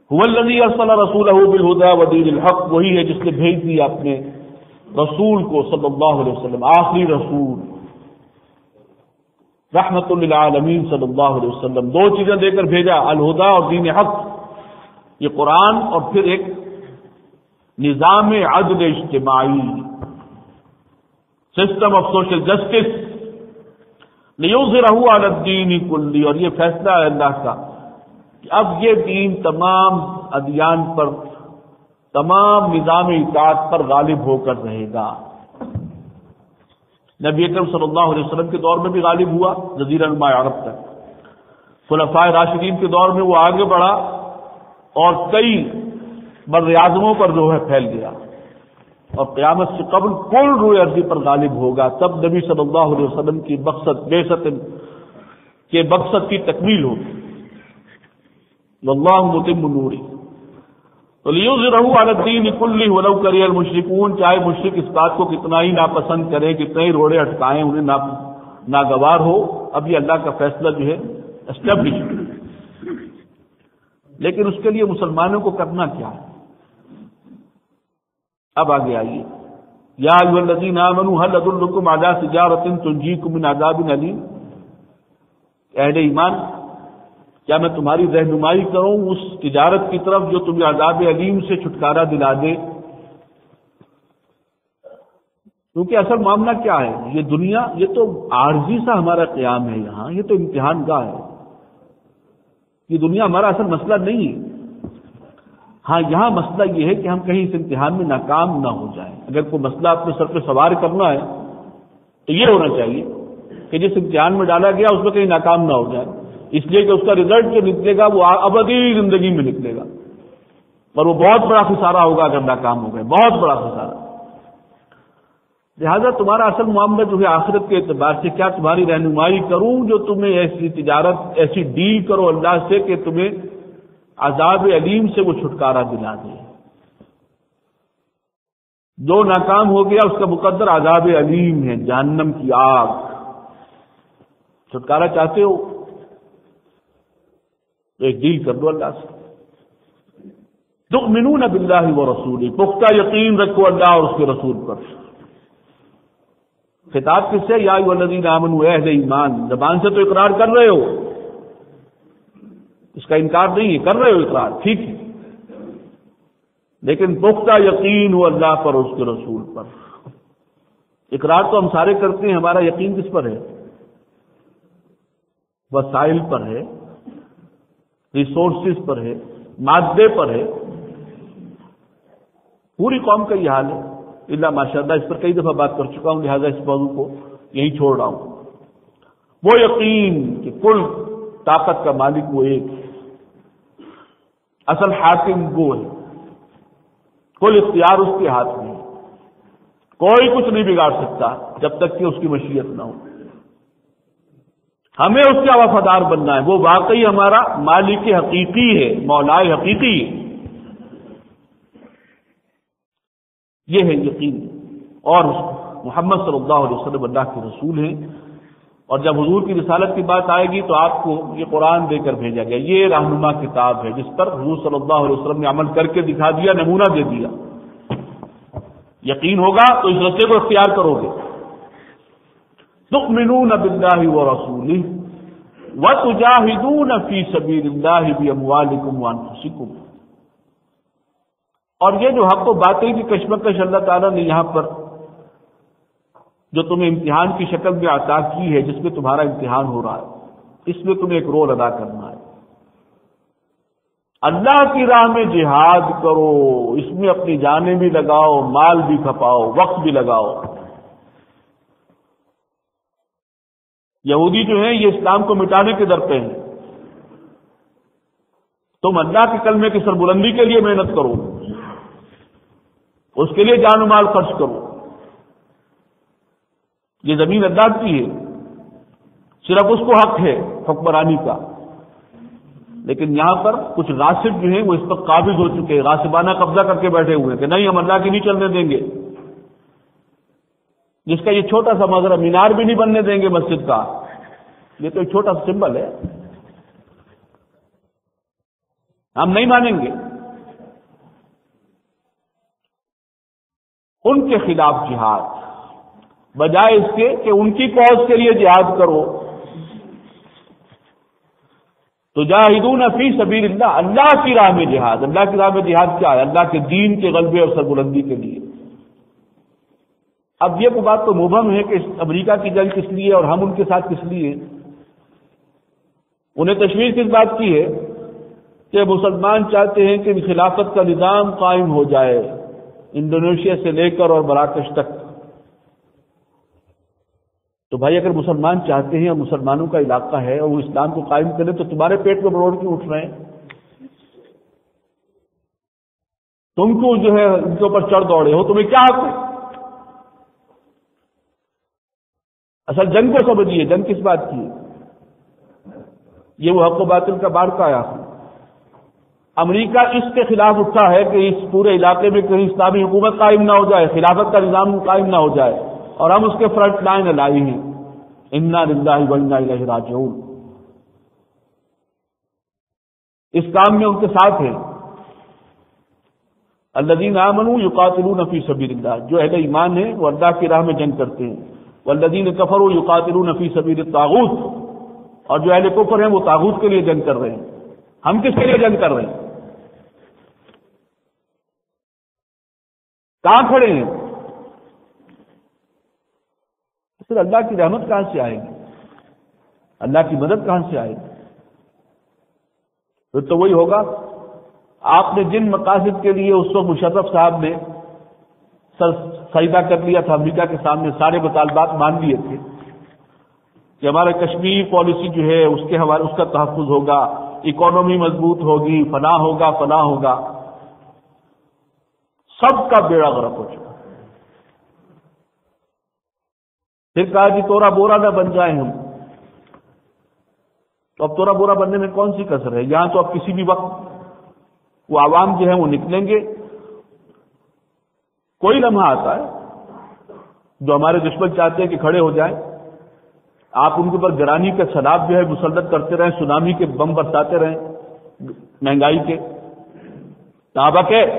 هو الذی ارسل رسولہ بالہدی ودین الحق، وہی ہے جس نے بھیج دیا اپنے رسول کو صلی اللہ علیہ وسلم، آخری رسول رحمت للعالمین صلی اللہ علیہ وسلم، دو چیزیں دے کر بھیجا، الہدی اور دین حق، یہ قرآن اور پھر ایک نظام عدل اجتماعی، سسٹم آف سوشل جسٹس، لیظہرہ علی الدین کلہ، اور یہ فیصلہ ہے اللہ کا کہ اب یہ دین تمام ادیان پر، تمام نظام اطاعت پر غالب ہو کر رہے گا۔ نبی اکرم صلی اللہ علیہ وسلم کے دور میں بھی غالب ہوا جزیرہ نما عرب تک، خلفائے راشدین کے دور میں وہ آگے بڑھا اور کئی بر اعظموں پر جو ہے پھیل گیا، اور قیامت سے قبل کل روئے ارضی پر غالب ہوگا، تب نبی صلی اللہ علیہ وسلم کی بعثت کے مقصد کی تکمیل ہوگی۔ واللہ متم نورہ، تو لیظہرہ علی الدین کلہ ولو کرہ المشرکون، چاہے مشرک اس بات کو کتنا ہی ناپسند کریں، کتنے ہی روڑے اٹکائیں، انہیں ناگوار ہو، اب یہ اللہ کا فیصلہ جو ہے اسٹیبلش، لیکن اس کے لیے مسلمانوں کو کرنا کیا ہے؟ اب آگے آئیے، یا ایھا الذین آمنوا هل ادلکم علی تجارۃ تنجیکم من عذاب الیم، اہل ایمان کیا میں تمہاری رہنمائی کروں اس تجارت کی طرف جو تمہیں عذاب علیم سے چھٹکارا دلا دے؟ کیونکہ اصل معاملہ کیا ہے، یہ دنیا یہ تو عارضی سا ہمارا قیام ہے، یہاں یہ تو امتحان گاہ ہے، یہ دنیا ہمارا اصل مسئلہ نہیں ہے۔ ہاں یہاں مسئلہ یہ ہے کہ ہم کہیں اس امتحان میں ناکام نہ ہو جائیں۔ اگر کوئی مسئلہ اپنے سر پہ سوار کرنا ہے تو یہ ہونا چاہیے کہ جس امتحان میں ڈالا گیا اس میں کہیں ناکام نہ ہو جائے، اس لیے کہ اس کا رزلٹ جو نکلے گا وہ ابدی زندگی میں نکلے گا، اور وہ بہت بڑا خسارہ ہوگا اگر ناکام ہو گئے، بہت بڑا خسارہ۔ لہذا تمہارا اصل معاملہ جو ہے آخرت کے اعتبار سے، کیا تمہاری رہنمائی کروں جو تمہیں ایسی تجارت، ایسی ڈیل کرو اللہ سے کہ تمہیں عذاب علیم سے وہ چھٹکارا دلا دے۔ جو ناکام ہو گیا اس کا مقدر عذاب علیم ہے، جہنم کی آگ۔ چھٹکارا چاہتے ہو تو ایک ڈیل کر دو اللہ سے، تؤمنون باللہ ورسولہ، پختہ یقین رکھو اللہ اور اس کے رسول پر۔ خطاب کس سے؟ یا ایھا الذین آمنوا، اہل ایمان، زبان سے تو اقرار کر رہے ہو، اس کا انکار نہیں ہے، کر رہے ہو اقرار، ٹھیک ہے، لیکن پختہ یقین ہو اللہ پر اور اس کے رسول پر۔ اقرار تو ہم سارے کرتے ہیں، ہمارا یقین کس پر ہے؟ وسائل پر ہے، ریسورسز پر ہے، مادے پر ہے۔ پوری قوم کا یہ حال ہے، اللہ ماشاء اللہ، اس پر کئی دفعہ بات کر چکا ہوں، لہذا اس موضوع کو یہی چھوڑ رہا ہوں۔ وہ یقین کہ کل طاقت کا مالک وہ ایک ہے، اصل حاکم وہ ہے، کل اختیار اس کے ہاتھ میں ہے، کوئی کچھ نہیں بگاڑ سکتا جب تک کہ اس کی مشیت نہ ہو۔ ہمیں اس کا وفادار بننا ہے، وہ واقعی ہمارا مالک حقیقی ہے، مولا حقیقی ہے، یہ ہے یقین۔ اور محمد صلی اللہ علیہ وسلم اللہ کے رسول ہیں، اور جب حضور کی رسالت کی بات آئے گی تو آپ کو یہ قرآن دے کر بھیجا گیا، یہ رہنما کتاب ہے جس پر حضور صلی اللہ علیہ وسلم نے عمل کر کے دکھا دیا، نمونہ دے دیا۔ یقین ہوگا تو اس رستے کو اختیار کرو گے۔ تؤمنون باللہ ورسولہ وتجاہدون فی سبیل اللہ باموالکم وانفسکم۔ اور یہ جو حق و باطل کی کشمکش اللہ تعالیٰ نے یہاں پر جو تمہیں امتحان کی شکل میں عطا کی ہے، جس میں تمہارا امتحان ہو رہا ہے، اس میں تمہیں ایک رول ادا کرنا ہے۔ اللہ کی راہ میں جہاد کرو، اس میں اپنی جانیں بھی لگاؤ، مال بھی کھپاؤ، وقت بھی لگاؤ۔ یہودی جو ہیں یہ اسلام کو مٹانے کے در پہ ہیں، تم اللہ کے کلمے کی سربلندی کے لیے محنت کرو، اس کے لیے جان و مال خرچ کرو۔ یہ زمین اللہ کی ہے، صرف اس کو حق ہے حکمرانی کا، لیکن یہاں پر کچھ غاصب جو ہیں وہ اس پر قابض ہو چکے ہیں، غاصبانہ قبضہ کر کے بیٹھے ہوئے ہیں کہ نہیں ہم اللہ کی نہیں چلنے دیں گے، جس کا یہ چھوٹا سا مظہر مینار بھی نہیں بننے دیں گے مسجد کا، یہ تو ایک چھوٹا سا سمبل ہے۔ ہم نہیں مانیں گے. ان کے خلاف جہاد، بجائے اس کے کہ ان کی کاز کے لیے جہاد کرو. تجاہدون فی سبیل اللہ، اللہ کی راہ میں جہاد. اللہ کی راہ میں جہاد کیا ہے؟ اللہ کے دین کے غلبے اور سربلندی کے لیے. اب یہ بات تو مبہم ہے کہ امریکہ کی جنگ کس لیے اور ہم ان کے ساتھ کس لیے. انہیں تشویش کس بات کی ہے کہ مسلمان چاہتے ہیں کہ خلافت کا نظام قائم ہو جائے انڈونیشیا سے لے کر اور مراکش تک. تو بھائی اگر مسلمان چاہتے ہیں اور مسلمانوں کا علاقہ ہے اور وہ اسلام کو قائم کریں تو تمہارے پیٹ میں بروڑ کیوں اٹھ رہے ہیں؟ تم کو جو ہے ان کے اوپر چڑھ دوڑے ہو، تمہیں کیا حق ہے؟ اصل جنگ کو سمجھیے، جنگ کس بات کی ہے؟ یہ وہ حق و باطل کا بار کا آیا. امریکہ اس کے خلاف اٹھا ہے کہ اس پورے علاقے میں کہیں اسلامی حکومت قائم نہ ہو جائے، خلافت کا نظام قائم نہ ہو جائے، اور ہم اس کے فرنٹ لائن لائی ہیں. انا للہ و انا الیہ راجعون. اس کام میں ان کے ساتھ ہیں الذین آمنوا یقاتلون فی سبیل اللہ، جو اہل ایمان ہیں وہ اللہ کی راہ میں جنگ کرتے ہیں. والذین کفروا یقاتلون فی سبیل الطاغوت، اور جو اہل کفر ہیں وہ طاغوت کے لیے جنگ کر رہے ہیں. ہم کس کے لیے جنگ کر رہے ہیں؟ کہاں کھڑے ہیں؟ پھر اللہ کی رحمت کہاں سے آئے گی؟ اللہ کی مدد کہاں سے آئے گی؟ پھر تو وہی ہوگا آپ نے جن مقاصد کے لیے اس وقت مشرف صاحب نے سر سجدہ کر لیا تھا امریکہ کے سامنے، سارے مطالبات مان لیے تھے کہ ہمارے کشمیر پالیسی جو ہے اس کے حوالے اس کا تحفظ ہوگا، اکانومی مضبوط ہوگی، فلاں ہوگا فلاں ہوگا، سب کا بیڑا غرق ہو چکا. پھر کہا کہ تورا بورا نہ بن جائیں ہم. تو اب تورا بورا بننے میں کون سی کسر ہے؟ یہاں تو اب کسی بھی وقت وہ عوام جو ہے وہ نکلیں گے. کوئی لمحہ آتا ہے جو ہمارے دشمن چاہتے ہیں کہ کھڑے ہو جائیں، آپ ان کے اوپر گرانی کا سیلاب جو ہے مسلط کرتے رہیں، سونامی کے بم برساتے رہیں، مہنگائی کے تابق ہے.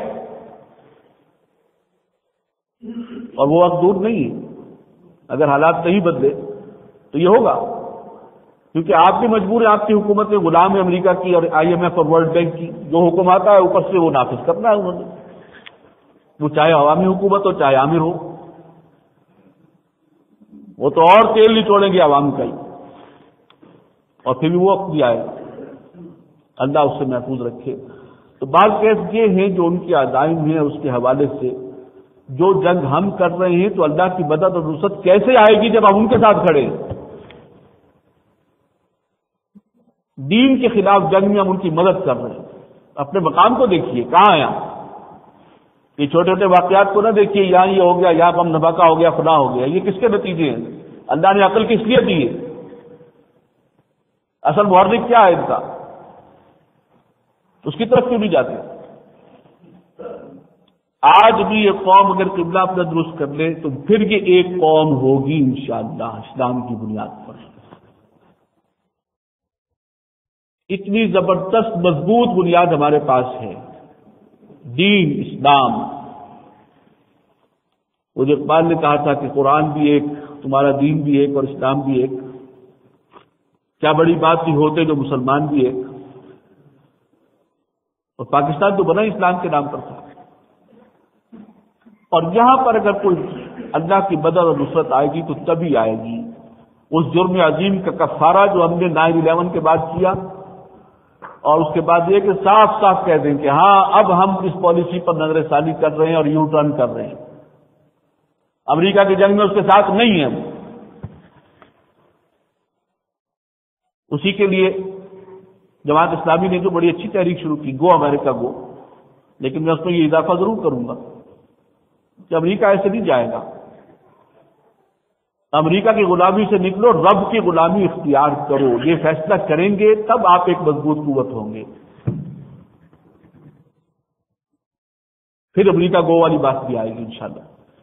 اور وہ وقت دور نہیں ہے. اگر حالات نہیں بدلے تو یہ ہوگا، کیونکہ آپ بھی مجبور ہیں، آپ کی حکومت میں غلام ہے امریکہ کی اور آئی ایم ایف اور ورلڈ بینک کی. جو حکم آتا ہے اوپر سے وہ نافذ کرنا ہے انہوں نے، وہ چاہے عوامی حکومت ہو چاہے عامر ہو. وہ تو اور تیل نہیں چھوڑیں گے عوام کا ہی، اور پھر بھی وہ وقت بھی آئے. اللہ اس سے محفوظ رکھے. تو بعض کیس یہ ہیں جو ان کی عزائم ہیں اس کے حوالے سے جو جنگ ہم کر رہے ہیں تو اللہ کی مدد اور نصرت کیسے آئے گی جب ہم ان کے ساتھ کھڑے ہیں؟ دین کے خلاف جنگ میں ہم ان کی مدد کر رہے ہیں. اپنے مقام کو دیکھیے کہاں ہیں. یہ چھوٹے چھوٹے واقعات کو نہ دیکھیے، یہاں یہ ہو گیا، یہاں بم دھماکہ ہو گیا، فلاں ہو گیا. یہ کس کے نتیجے ہیں؟ اللہ نے عقل کس لیے دی ہے؟ اصل محرک کیا ہے ان کا؟ اس کی طرف کیوں نہیں جاتے؟ آج بھی یہ قوم اگر قبلہ اپنا درست کر لے تو پھر یہ ایک قوم ہوگی انشاءاللہ اسلام کی بنیاد پر. اتنی زبردست مضبوط بنیاد ہمارے پاس ہے، دین اسلام. وہ جو اقبال نے کہا تھا کہ قرآن بھی ایک، تمہارا دین بھی ایک اور اسلام بھی ایک، کیا بڑی بات ہی ہوتے جو مسلمان بھی ایک. اور پاکستان تو بنا اسلام کے نام پر تھا. اور یہاں پر اگر کوئی اللہ کی مدد اور نصرت آئے گی تو تبھی آئے گی. اس جرم عظیم کا کفارہ جو ہم نے 9/11 کے بعد کیا، اور اس کے بعد یہ کہ صاف صاف کہہ دیں کہ ہاں اب ہم اس پالیسی پر نظر ثانی کر رہے ہیں اور یو ٹرن کر رہے ہیں. امریکہ کی جنگ میں اس کے ساتھ نہیں ہیں. اسی کے لیے جماعت اسلامی نے جو بڑی اچھی تحریک شروع کی، گو امریکہ گو، لیکن میں اس میں یہ اضافہ ضرور کروں گا کہ امریکہ ایسے نہیں جائے گا. امریکہ کی غلامی سے نکلو، رب کی غلامی اختیار کرو. یہ فیصلہ کریں گے تب آپ ایک مضبوط قوت ہوں گے. پھر امریکہ گو والی بات بھی آئے گی انشاءاللہ.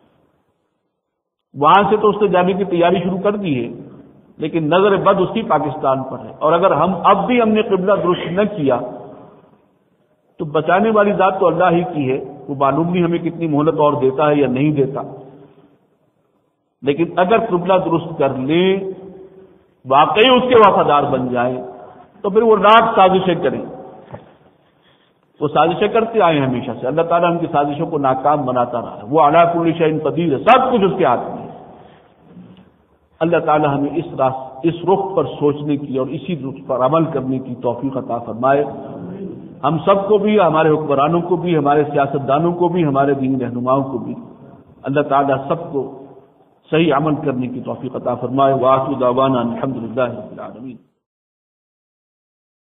وہاں سے تو اس نے جانے کی تیاری شروع کر دی ہے، لیکن نظر بد اس کی پاکستان پر ہے. اور اگر ہم اب بھی ہم نے قبلہ درست نہ کیا بچانے والی ذات تو اللہ ہی کی ہے، وہ معلوم نہیں ہمیں کتنی مہلت اور دیتا ہے یا نہیں دیتا، لیکن اگر قبلہ درست کر لیں، واقعی اس کے وفادار بن جائیں، تو پھر وہ لاکھ سازشیں کریں، وہ سازشیں کرتے آئے ہمیشہ سے، اللہ تعالیٰ ان کی سازشوں کو ناکام بناتا رہا ہے، وہ علی کل شیء قدیر ہے، سب کچھ اس کے ہاتھ میں ہے۔ اللہ تعالیٰ ہمیں اس رخ پر سوچنے کی اور اسی رخ پر عمل کرنے کی توفیق عطا فرمائے، ہم سب کو بھی، ہمارے حکمرانوں کو بھی، ہمارے سیاستدانوں کو بھی، ہمارے دینی رہنماؤں کو بھی، اللہ تعالیٰ سب کو صحیح عمل کرنے کی توفیق عطا فرمائے۔ وآخر دعوانا الحمدللہ رب العالمین۔